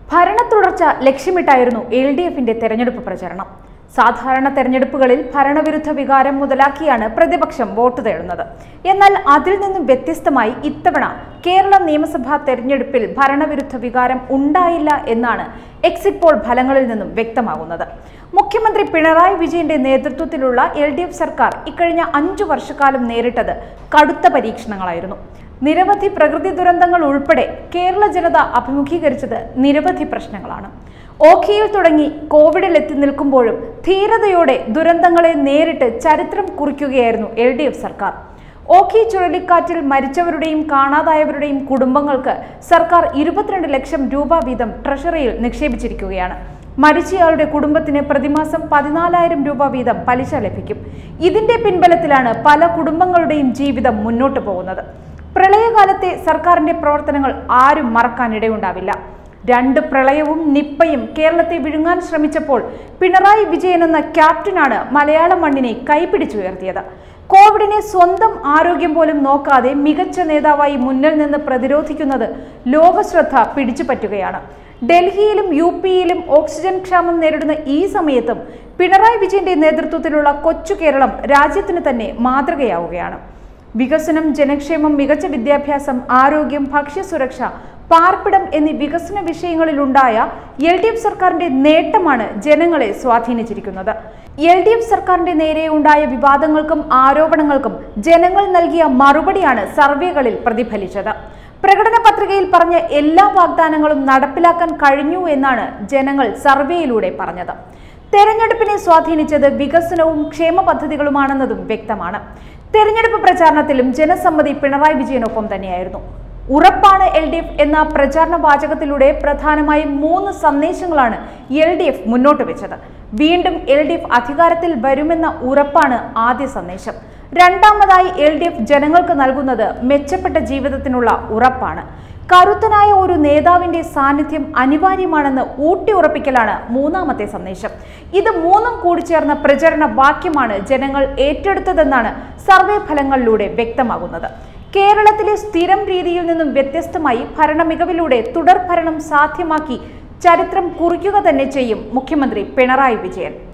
ഭരണത്തുടർച്ച ലക്ഷ്യമിട്ടായിരുന്നു എൽഡിഎഫിന്റെ തെരഞ്ഞെടുപ്പ് പ്രചരണം. സാധാരണ തെരഞ്ഞെടുപ്പുകളിൽ ഭരണവിരുദ്ധ വികാരം മുതലാക്കിയാണ് പ്രതിപക്ഷം വോട്ട് തേടുന്നത്. എന്നാൽ അതിൽ നിന്നും വ്യത്യസ്തമായി ഇത്തവണ കേരള നിയമസഭാ തെരഞ്ഞെടുപ്പിൽ ഭരണവിരുദ്ധ വികാരം ഉണ്ടായില്ല എന്നാണ് എക്സിറ്റ് പോൾ ഫലങ്ങളിൽ നിന്നും വ്യക്തമാകുന്നത്. മുഖ്യമന്ത്രി പിണറായി വിജയന്റെ നേതൃത്വത്തിലുള്ള എൽഡിഎഫ് സർക്കാർ ഇക്കഴിഞ്ഞ 5 വർഷക്കാലം നേരിട്ടത് കടുത്ത പരീക്ഷണങ്ങളായിരുന്നു. നിരവധി പ്രകൃതി ദുരന്തങ്ങൾ ഉൾപ്പെടെ കേരള ജനത അഭിമുഖീകരിച്ചത് നിരവധി പ്രശ്നങ്ങളാണ്. ഓഖിയിൽ തുടങ്ങി കോവിഡിൽ എത്തി നിൽക്കുമ്പോഴും ധീരതയോടെ ദുരന്തങ്ങളെ നേരിട്ട് ചരിത്രം കുറിക്കുകയായിരുന്നു എൽഡിഎഫ് സർക്കാർ. ഓഖി ചുഴലിക്കാറ്റിൽ മരിച്ചവരുടെയും കാണാതായവരുടെയും കുടുംബങ്ങൾക്ക് സർക്കാർ 22 ലക്ഷം രൂപ വീതം ട്രഷറിയിൽ നിക്ഷേപിച്ചിരിക്കുകയാണ്. മരിച്ചയാളുടെ കുടുംബത്തിന് പ്രതിമാസം 14,000 രൂപ വീതം പലിശ ലഭിക്കും. ഇതിന്റെ പിൻബലത്തിലാണ് പല കുടുംബങ്ങളുടെയും ജീവിതം മുന്നോട്ട് പോകുന്നത്. പ്രളയകാലത്തെ സർക്കാരിന്റെ പ്രവർത്തനങ്ങൾ ആരും മറക്കാനിടയുണ്ടാവില്ല. 2 പ്രളയവും നിപ്പയും കേരളത്തെ വിഴുങ്ങാൻ ശ്രമിച്ചപ്പോൾ പിണറായി വിജയൻ എന്ന ക്യാപ്റ്റനാണ് മലയാളം മണ്ണിനെ കൈപിടിച്ചുയർത്തിയത്. കോവിഡിനെ സ്വന്തം ആരോഗ്യം പോലും നോക്കാതെ മികച്ച നേതാവായി മുന്നിൽ നിന്ന് പ്രതിരോധിക്കുന്നത് ലോകശ്രദ്ധ പിടിച്ചുപറ്റുകയാണ്. ഡൽഹിയിലും യുപിയിലും ഓക്സിജൻ ക്ഷാമം നേരിടുന്ന ഈ സമയത്തും പിണറായി വിജയന്റെ നേതൃത്വത്തിലുള്ള കൊച്ചു കേരളം രാജ്യത്തിന് തന്നെ മാതൃകയാവുകയാണ്. വികസനം, ജനക്ഷേമം, മികച്ച വിദ്യാഭ്യാസം, ആരോഗ്യം, ഭക്ഷ്യസുരക്ഷ, പാർപ്പിടം എന്നീ വികസന വിഷയങ്ങളിലുണ്ടായ എൽഡിഎഫ് സർക്കാരിന്റെ നേട്ടമാണ് ജനങ്ങളെ സ്വാധീനിച്ചിരിക്കുന്നത്. എൽഡിഎഫ് സർക്കാരിന്റെ നേരെ ഉണ്ടായ വിവാദങ്ങൾക്കും ആരോപണങ്ങൾക്കും ജനങ്ങൾ നൽകിയ മറുപടിയാണ് സർവേകളിൽ പ്രതിഫലിച്ചത്. പ്രകടന പത്രികയിൽ പറഞ്ഞ എല്ലാ വാഗ്ദാനങ്ങളും നടപ്പിലാക്കാൻ കഴിഞ്ഞു എന്നാണ് ജനങ്ങൾ സർവേയിലൂടെ പറഞ്ഞത്. തെരഞ്ഞെടുപ്പിനെ സ്വാധീനിച്ചത് വികസനവും ക്ഷേമ പദ്ധതികളുമാണെന്നതും വ്യക്തമാണ്. തെരഞ്ഞെടുപ്പ് പ്രചാരണത്തിലും ജനസമ്മതി പിണറായി വിജയനൊപ്പം തന്നെയായിരുന്നു. ഉറപ്പാണ് എൽഡിഎഫ് എന്ന പ്രചാരണ വാചകത്തിലൂടെ പ്രധാനമായും 3 സന്ദേശങ്ങളാണ് എൽഡിഎഫ് മുന്നോട്ട് വെച്ചത്. വീണ്ടും എൽഡിഎഫ് അധികാരത്തിൽ വരുമെന്ന ഉറപ്പാണ് ആദ്യ സന്ദേശം. രണ്ടാമതായി എൽഡിഎഫ് ജനങ്ങൾക്ക് നൽകുന്നത് മെച്ചപ്പെട്ട ജീവിതത്തിനുള്ള ഉറപ്പാണ്. കരുത്തനായ ഒരു നേതാവിന്റെ സാന്നിധ്യം അനിവാര്യമാണെന്ന് ഊട്ടിയുറപ്പിക്കലാണ് മൂന്നാമത്തെ സന്ദേശം. ഇത് 3ഉം കൂടിച്ചേർന്ന പ്രചരണ വാക്യമാണ് ജനങ്ങൾ ഏറ്റെടുത്തതെന്നാണ് സർവേ ഫലങ്ങളിലൂടെ വ്യക്തമാകുന്നത്. കേരളത്തിലെ സ്ഥിരം രീതിയിൽ നിന്നും വ്യത്യസ്തമായി ഭരണമികവിലൂടെ തുടർ ഭരണം സാധ്യമാക്കി ചരിത്രം കുറിക്കുക തന്നെ ചെയ്യും മുഖ്യമന്ത്രി പിണറായി വിജയൻ.